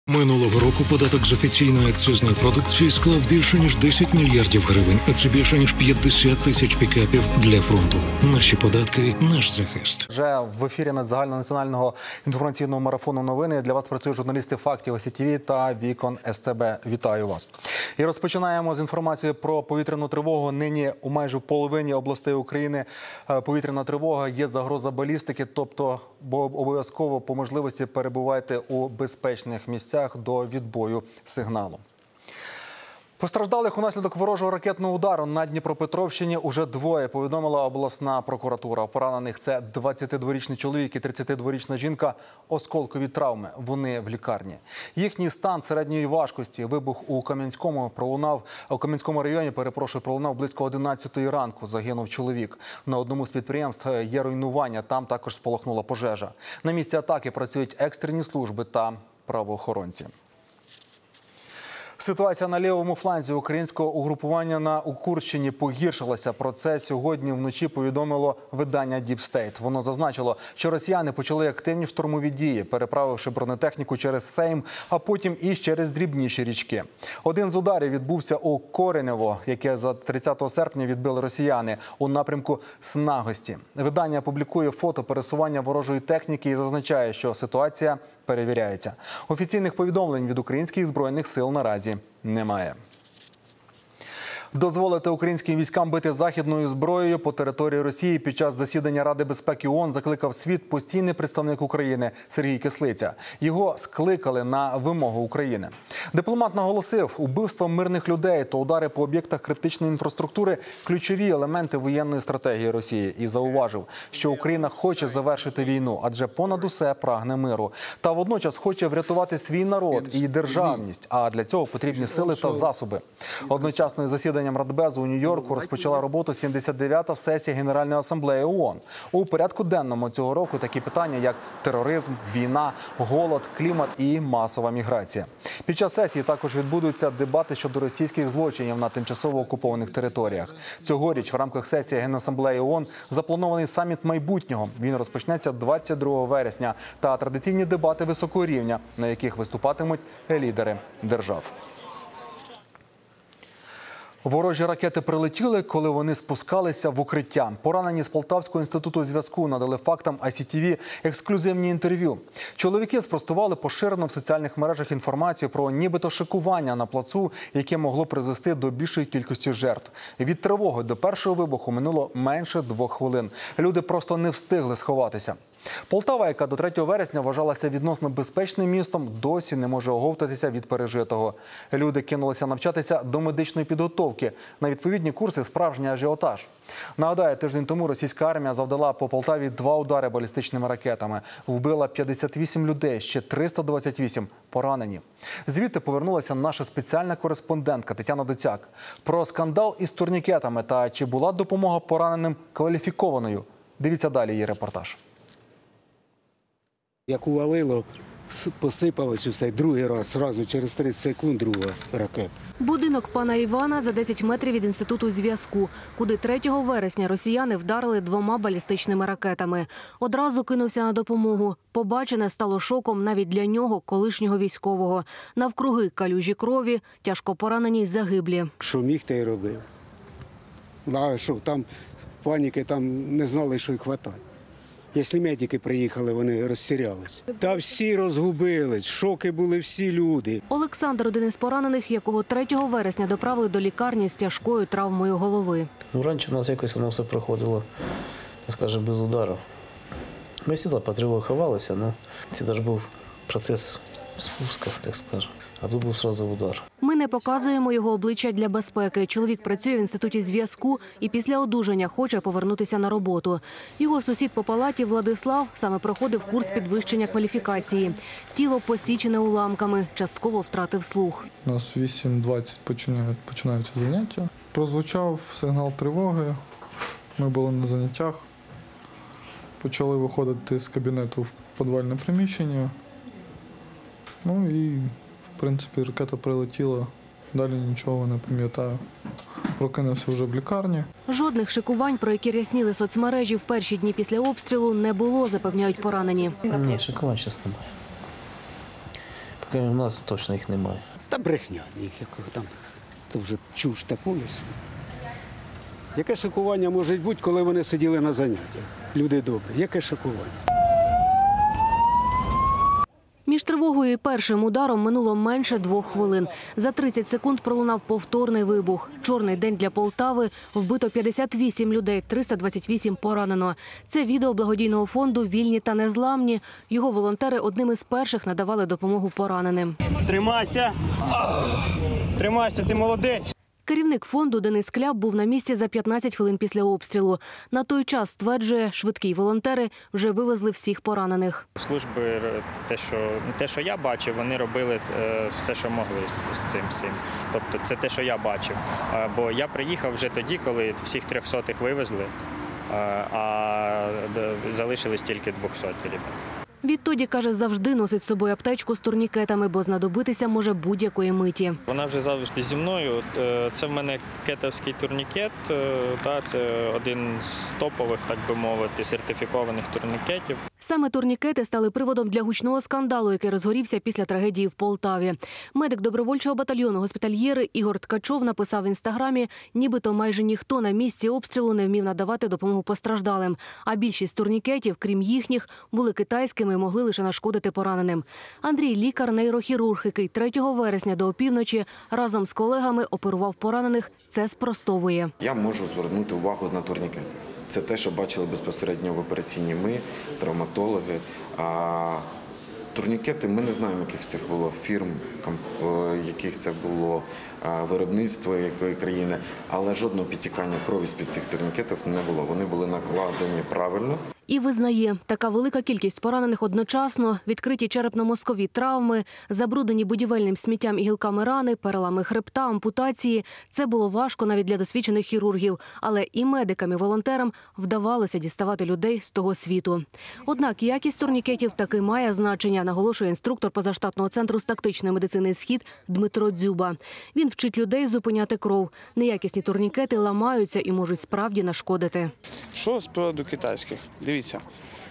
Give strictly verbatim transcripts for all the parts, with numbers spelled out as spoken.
Минулого року податок з офіційної акцизної продукції склав більше ніж десять мільярдів гривень, а це більше ніж п'ятдесят тисяч пікапів для фронту. Наші податки – наш захист. Вже в ефірі загальнонаціонального інформаційного марафону новини для вас працюють журналісти «Фактів СІТВ» та «Вікон СТБ». Вітаю вас. І розпочинаємо з інформації про повітряну тривогу. Нині у майже в половині областей України повітряна тривога, є загроза балістики, тобто обов'язково по можливості перебувайте у безпечних місцях до відбою сигналу. Постраждалих унаслідок ворожого ракетного удару на Дніпропетровщині уже двоє, повідомила обласна прокуратура. Поранених – це двадцятидворічний чоловік і тридцятидворічна жінка. Осколкові травми. Вони в лікарні. Їхній стан середньої важкості. Вибух у Кам'янському пролунав, у Кам'янському районі, перепрошую, пролунав близько одинадцятої ранку. Загинув чоловік. На одному з підприємств є руйнування, там також спалахнула пожежа. На місці атаки працюють екстрені служби та правоохоронці. Ситуація на лівому фланзі українського угрупування на Курщині погіршилася. Про це сьогодні вночі повідомило видання Deep State. Воно зазначило, що росіяни почали активні штурмові дії, переправивши бронетехніку через Сейм, а потім і через дрібніші річки. Один з ударів відбувся у Коренево, яке за тридцятого серпня відбили росіяни у напрямку Снагості. Видання публікує фото пересування ворожої техніки і зазначає, що ситуація перевіряється. Офіційних повідомлень від українських збройних сил наразі немає. Дозволити українським військам бити західною зброєю по території Росії під час засідання Ради безпеки ООН закликав світ постійний представник України Сергій Кислиця. Його скликали на вимогу України. Дипломат наголосив, убивства мирних людей та удари по об'єктах критичної інфраструктури – ключові елементи воєнної стратегії Росії. І зауважив, що Україна хоче завершити війну, адже понад усе прагне миру. Та водночас хоче врятувати свій народ і державність, а для цього потрібні сили та засоби. Одночасно із засіданням Радбезу у Нью-Йорку розпочала роботу сімдесят дев'ята сесія Генеральної асамблеї ООН. У порядку денному цього року такі питання, як тероризм, війна, голод, клімат і масова міграція. Під час сесії також відбудуться дебати щодо російських злочинів на тимчасово окупованих територіях. Цьогоріч в рамках сесії Генасамблеї ООН запланований саміт майбутнього. Він розпочнеться двадцять другого вересня та традиційні дебати високого рівня, на яких виступатимуть лідери держав. Ворожі ракети прилетіли, коли вони спускалися в укриття. Поранені з Полтавського інституту зв'язку надали фактам ай сі ті ві ексклюзивні інтерв'ю. Чоловіки спростували поширену в соціальних мережах інформацію про нібито шикування на плацу, яке могло призвести до більшої кількості жертв. Від тривоги до першого вибуху минуло менше двох хвилин. Люди просто не встигли сховатися. Полтава, яка до третього вересня вважалася відносно безпечним містом, досі не може оговтатися від пережитого. Люди кинулися навчатися до медичної підготовки. На відповідні курси справжній ажіотаж. Нагадаю, тиждень тому російська армія завдала по Полтаві два удари балістичними ракетами. Вбила п'ятдесят вісім людей, ще триста двадцять вісім поранені. Звідти повернулася наша спеціальна кореспондентка Тетяна Доцяк. Про скандал із турнікетами та чи була допомога пораненим кваліфікованою. Дивіться далі її репортаж. Як увалило, посипалось усе, другий раз, одразу через тридцять секунд друга ракета. Будинок пана Івана за десять метрів від інституту зв'язку, куди третього вересня росіяни вдарили двома балістичними ракетами. Одразу кинувся на допомогу. Побачене стало шоком навіть для нього, колишнього військового. Навкруги калюжі крові, тяжко поранені й загиблі. Що міг, те й робив. А що, там паніки, там не знали, що їх хватає. Якщо медики приїхали, вони розсірялись. Та всі розгубились, в шокі були всі люди. Олександр – один із поранених, якого третього вересня доправили до лікарні з тяжкою травмою голови. Ну, раніше у нас якось воно все проходило, так скажемо, без удару. Ми завжди по тривогу ховалися, але це теж був процес спуску, так скажемо. А тут був одразу удар. Ми не показуємо його обличчя для безпеки. Чоловік працює в інституті зв'язку і після одужання хоче повернутися на роботу. Його сусід по палаті Владислав саме проходив курс підвищення кваліфікації. Тіло посічене уламками, частково втратив слух. У нас в вісім двадцять починаються заняття. Прозвучав сигнал тривоги. Ми були на заняттях. Почали виходити з кабінету в підвальне приміщення. Ну і в принципі, ракета прилетіла, далі нічого не пам'ятаю. Прокинувся вже в лікарні. Жодних шикувань, про які рясніли соцмережі в перші дні після обстрілу, не було, запевняють поранені. Ні, шикувань зараз немає. У нас точно їх немає. Та брехня ніякого там. Це вже чуш такої. Яке шокування може бути, коли вони сиділи на заняттях? Люди добрі, яке шокування? Між тривогою і першим ударом минуло менше двох хвилин. За тридцять секунд пролунав повторний вибух. Чорний день для Полтави. Вбито п'ятдесят вісім людей, триста двадцять вісім поранено. Це відео благодійного фонду «Вільні та незламні». Його волонтери одним із перших надавали допомогу пораненим. Тримайся! Тримайся, ти молодець! Керівник фонду Денис Кляп був на місці за п'ятнадцять хвилин після обстрілу. На той час, стверджує, швидкі волонтери вже вивезли всіх поранених. Служби, те, що, те, що я бачив, вони робили все, що могли з цим всім. Тобто це те, що я бачив. Бо я приїхав вже тоді, коли всіх трьохсотих вивезли, а залишились тільки двохсоті ребят. Відтоді, каже, завжди носить з собою аптечку з турнікетами, бо знадобитися може будь-якої миті. Вона вже завжди зі мною. Це в мене кетовський турнікет, це один з топових, так би мовити, сертифікованих турнікетів. Саме турнікети стали приводом для гучного скандалу, який розгорівся після трагедії в Полтаві. Медик добровольчого батальйону «Госпітальєри» Ігор Ткачов написав в інстаграмі, нібито майже ніхто на місці обстрілу не вмів надавати допомогу постраждалим. А більшість турнікетів, крім їхніх, були китайськими і могли лише нашкодити пораненим. Андрій – лікар-нейрохірург, який третього вересня до опівночі разом з колегами оперував поранених, це спростовує. Я можу звернути увагу на турнікети. Це те, що бачили безпосередньо в операційній ми, травматологи. А турнікети, ми не знаємо, яких це було фірм, яких це було виробництво якої країни, але жодного підтікання крові з-під цих турнікетів не було. Вони були накладені правильно. І визнає, така велика кількість поранених одночасно, відкриті черепно-мозкові травми, забруднені будівельним сміттям і гілками рани, перелами хребта, ампутації – це було важко навіть для досвідчених хірургів. Але і медикам, і волонтерам вдавалося діставати людей з того світу. Однак якість турнікетів таки має значення, наголошує інструктор позаштатного центру з тактичної медицини «Схід» Дмитро Дзюба. Він вчить людей зупиняти кров. Неякісні турнікети ламаються і можуть справді нашкодити. Що з приводу китайських? Дивіться,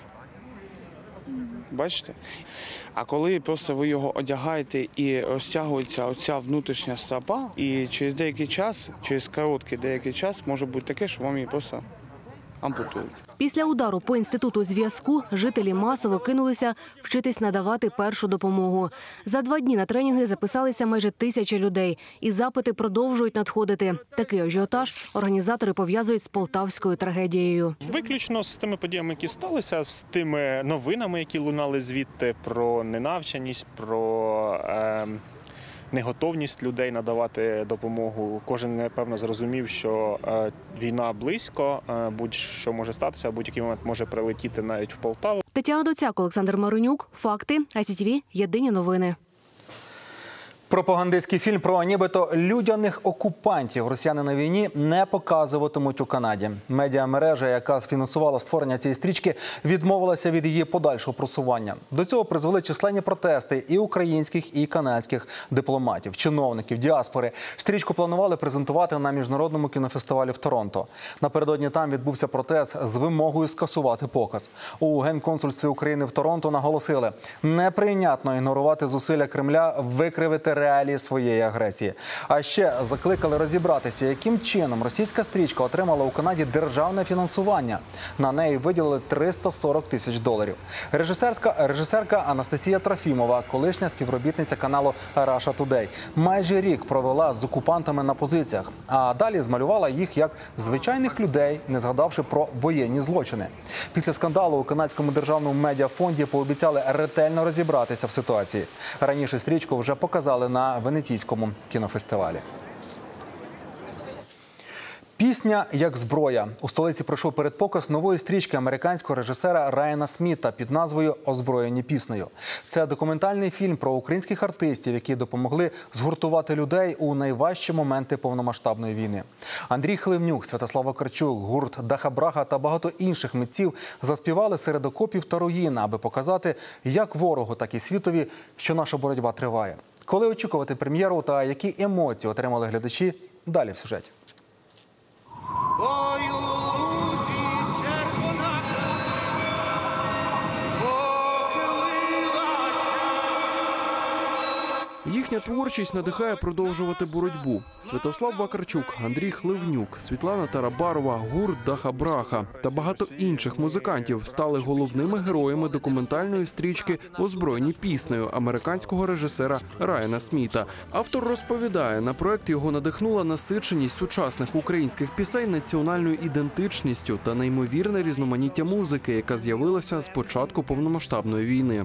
бачите? А коли просто ви його одягаєте і розтягується оця внутрішня стопа, і через деякий час, через короткий деякий час може бути таке, що вам її просто ампутують. Після удару по інституту зв'язку жителі масово кинулися вчитись надавати першу допомогу. За два дні на тренінги записалися майже тисяча людей. І запити продовжують надходити. Такий ажіотаж організатори пов'язують з полтавською трагедією. Виключно з тими подіями, які сталися, з тими новинами, які лунали звідти, про ненавченість, про е, неготовність людей надавати допомогу. Кожен, напевно, зрозумів, що е, війна близько, е, будь-що може статися, будь-який момент може прилетіти навіть в Полтаву. Тетяна Доцяк, Олександр Маринюк. Факти. ай сі ті ві. Єдині новини. Пропагандистський фільм про нібито людяних окупантів росіяни на війні не показуватимуть у Канаді. Медіамережа, яка фінансувала створення цієї стрічки, відмовилася від її подальшого просування. До цього призвели численні протести і українських, і канадських дипломатів, чиновників, діаспори. Стрічку планували презентувати на міжнародному кінофестивалі в Торонто. Напередодні там відбувся протест з вимогою скасувати показ. У Генконсульстві України в Торонто наголосили, неприйнятно ігнорувати зусилля Кремля викривити реалії своєї агресії. А ще закликали розібратися, яким чином російська стрічка отримала у Канаді державне фінансування. На неї виділили триста сорок тисяч доларів. Режисерська, режисерка Анастасія Трофімова, колишня співробітниця каналу Russia Today, майже рік провела з окупантами на позиціях, а далі змалювала їх як звичайних людей, не згадавши про воєнні злочини. Після скандалу у канадському державному медіафонді пообіцяли ретельно розібратися в ситуації. Раніше стрічку вже показали на Венеційському кінофестивалі. Пісня як зброя. У столиці пройшов передпоказ нової стрічки американського режисера Райана Сміта під назвою «Озброєні піснею». Це документальний фільм про українських артистів, які допомогли згуртувати людей у найважчі моменти повномасштабної війни. Андрій Хливнюк, Святослав Вакарчук, гурт Даха Браха та багато інших митців заспівали серед окопів та руїн, аби показати як ворогу, так і світові, що наша боротьба триває. Коли очікувати прем'єру та які емоції отримали глядачі, далі в сюжеті. Ой, у лузі червона калина похилилася, Їхня творчість надихає продовжувати боротьбу. Святослав Вакарчук, Андрій Хливнюк, Світлана Тарабарова, гурт Даха-Браха та багато інших музикантів стали головними героями документальної стрічки «Озброєні піснею» американського режисера Райана Сміта. Автор розповідає, на проект його надихнула насиченість сучасних українських пісень національною ідентичністю та неймовірне різноманіття музики, яка з'явилася з початку повномасштабної війни.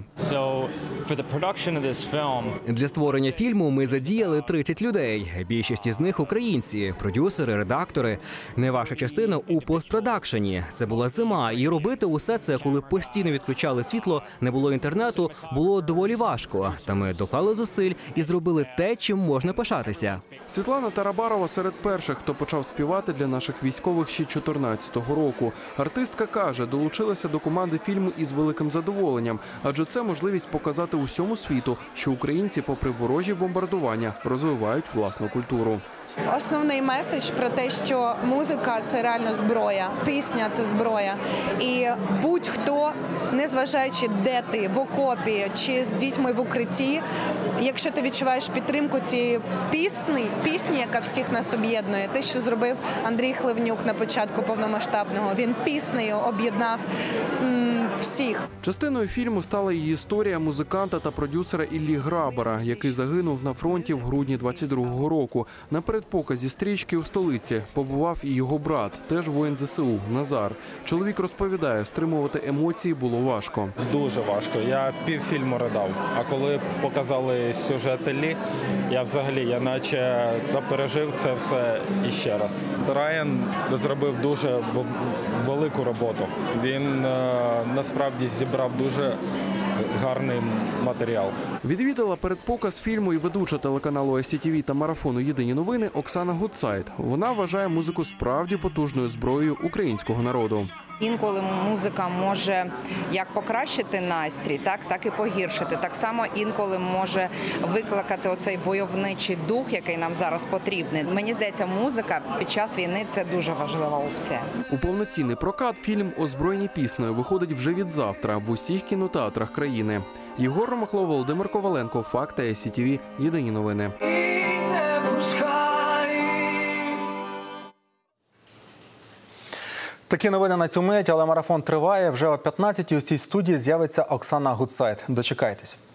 Для створення фільму ми задіяли тридцять людей. Більшість із них – українці, продюсери, редактори. Найважча частина – у постпродакшені. Це була зима, і робити усе це, коли постійно відключали світло, не було інтернету, було доволі важко. Та ми доклали зусиль і зробили те, чим можна пишатися. Світлана Тарабарова серед перших, хто почав співати для наших військових ще чотирнадцятого року. Артистка каже, долучилася до команди фільму із великим задоволенням, адже це можливість показати усьому світу, що українці, попри ворожі бомбардування, розвивають власну культуру. Основний меседж про те, що музика – це реально зброя, пісня – це зброя. І будь-хто, незважаючи де ти, в окопі чи з дітьми в укритті, якщо ти відчуваєш підтримку цієї пісні, пісні, яка всіх нас об'єднує, те, що зробив Андрій Хливнюк на початку повномасштабного, він піснею об'єднав м, всіх. Частиною фільму стала її історія музиканта та продюсера Іллі Грабара, який загинув на фронті в грудні двадцять другого року. На передпоказі стрічки у столиці побував і його брат, теж воїн зе се у, Назар. Чоловік розповідає, стримувати емоції було важко. Дуже важко. Я півфільму ридав. А коли показали сюжет Іллі, я взагалі, я наче пережив це все іще раз. Райан зробив дуже велику роботу. Він насправді зібрав дуже гарний матеріал. Відвідала передпоказ фільму і ведуча телеканалу ай сі ті ві та марафону «Єдині новини» Оксана Гудсайд. Вона вважає музику справді потужною зброєю українського народу. Інколи музика може як покращити настрій, так, так і погіршити. Так само інколи може викликати оцей войовничий дух, який нам зараз потрібний. Мені здається, музика під час війни – це дуже важлива опція. У повноцінний прокат фільм «Озброєні піснею» виходить вже від завтра в усіх кінотеатрах країни. Єгор Ромахло, Володимир Коваленко, Факти, ай сі ті ві, Єдині новини. Такі новини на цю мить, але марафон триває. Вже о п'ятнадцятій у цій студії з'явиться Оксана Гудсайд. Дочекайтесь.